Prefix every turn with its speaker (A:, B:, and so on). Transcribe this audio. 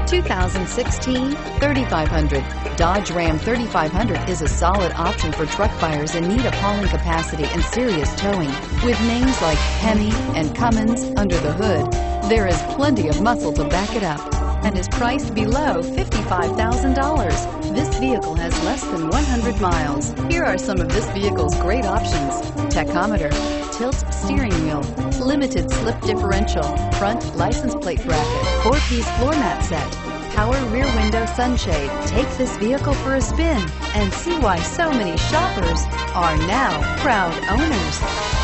A: 2016 3500. Dodge Ram 3500 is a solid option for truck buyers in need of hauling capacity and serious towing. With names like Hemi and Cummins under the hood, there is plenty of muscle to back it up and is priced below $55,000. This vehicle has less than 100 miles. Here are some of this vehicle's great options: tachometer, tilt steering wheel, limited slip differential, front license plate bracket, 4-piece floor mat set, power rear window sunshade. Take this vehicle for a spin and see why so many shoppers are now proud owners.